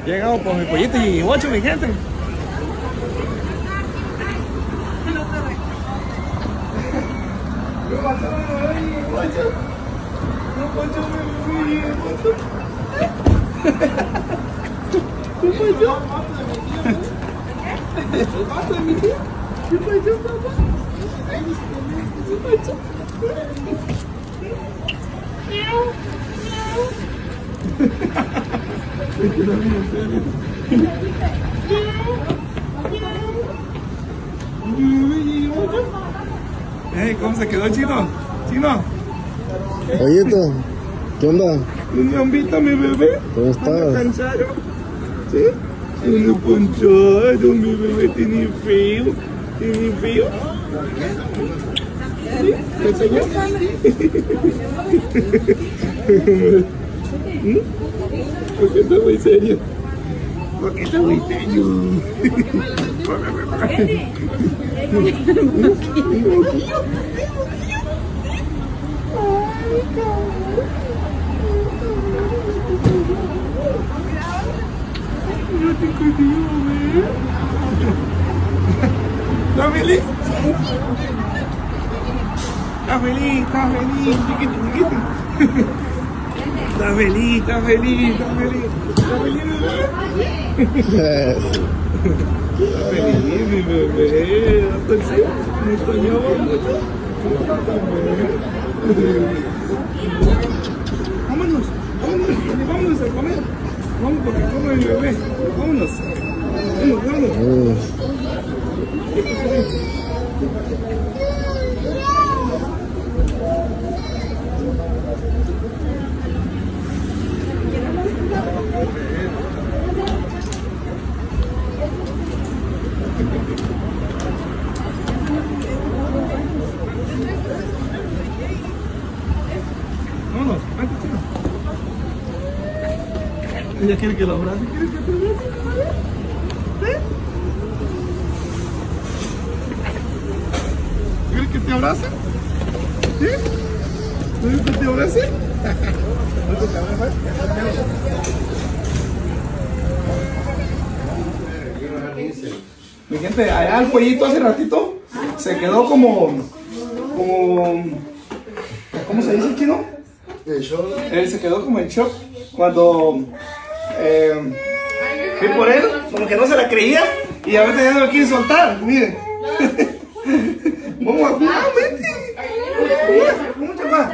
Llegamos por mi pollito y 8, mi gente. ¿Cómo se quedó, Chino? ¿Chino? Pollito, ¿qué onda? ¿Me han visto, mi bebé? ¿Cómo estás? ¿Cansado? ¿Sí? Tiene ponchado, mi bebé tiene frío. ¿Tiene frío? ¿Sí? ¿Me enseñó? Porque está muy serio. Porque está muy serio. ¿Estás feliz? ¿Estás feliz? ¿Estás feliz? Chiquito, chiquito. ¿Estás feliz? ¿Estás feliz? ¿Estás feliz? ¿Estás feliz, bebé? ¿Estás feliz, mi bebé? ¿Me extrañaba mucho? Vámonos, vámonos, vámonos a comer. Vamos porque come mi bebé. Vámonos. Vámonos, vámonos. Vámonos, vente, Chino. Ella quiere que lo abrace, quiere que te abrace. ¿Quieres que te abrace? ¿Sí? ¿Quieres que te abrace? Mi gente, allá el pollito hace ratito se quedó como ¿cómo se dice, Chino? Él se quedó como en shock cuando fui por él, como que no se la creía y ahorita ya no lo quiere soltar, miren. Vamos a jugar, vente. Mucho más.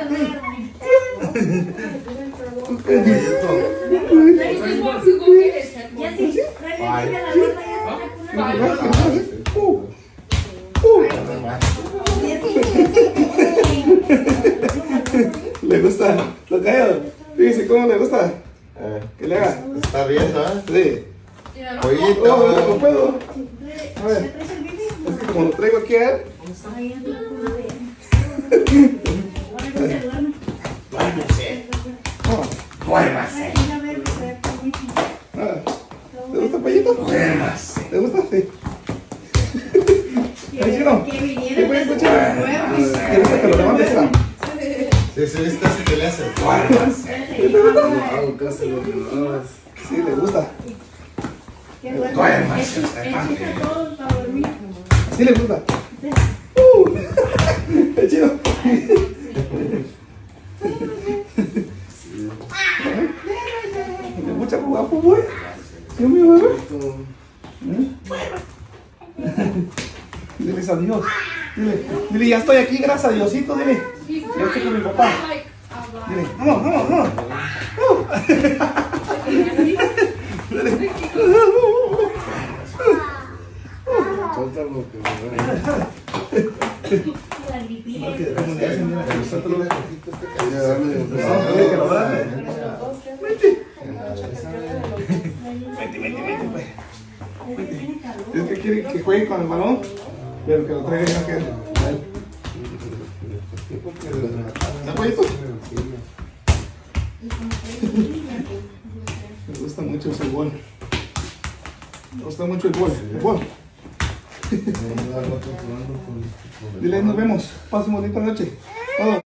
¿Le gusta? ¿Lo callado? Fíjese cómo le gusta. ¿Qué le haga? Está bien, ¿no? Sí. Pollito. No puedo. A ver. Es que como lo traigo aquí a él. Duérmase. ¿Te gusta el pollito? Duérmase. ¿Te gusta? Sí. Ay, Chino. ¿Qué puede escuchar? ¿Te gusta que lo levantes? Si esta se te le hace. Duérmase. Sí, le gusta. Duérmase. Sí le gusta. El Chino. ¿Le gusta jugar fútbol? ¿Sí, mi bebé? Diles adiós. Dile, ya estoy aquí, gracias a Diosito, dile. Ya estoy con mi papá. Dile, vamos, vamos, vamos. Es que quiere que juegue con el balón, pero que lo traiga ya que a él. ¿Está pollito? Me gusta mucho ese gol. Me gusta mucho el gol. El gol. Dile, nos vemos. Pasen bonita noche.